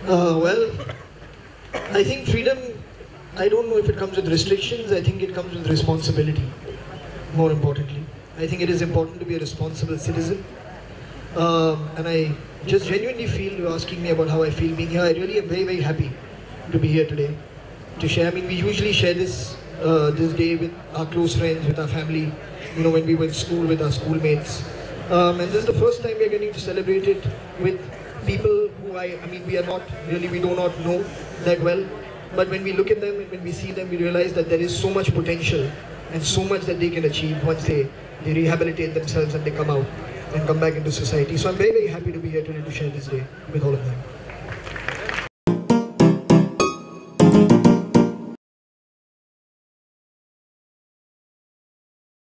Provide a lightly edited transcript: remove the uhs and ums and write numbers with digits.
Well, I think freedom, I don't know if it comes with restrictions, I think it comes with responsibility, more importantly. I think it is important to be a responsible citizen. And I just genuinely feel, you're asking me about how I feel being here, I really am very, very happy to be here today. To share, I mean, we usually share this day with our close friends, with our family, you know, when we were in school with our schoolmates. And this is the first time we're getting to celebrate it with people who I mean, we are not really, we do not know that well. But when we look at them and when we see them, we realize that there is so much potential and so much that they can achieve once they rehabilitate themselves and they come out and come back into society. So I'm very, very happy to be here today to share this day with all of them.